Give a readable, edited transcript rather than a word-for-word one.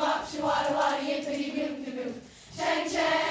wop, she wada wada, yippity boop de boop. Chang chang.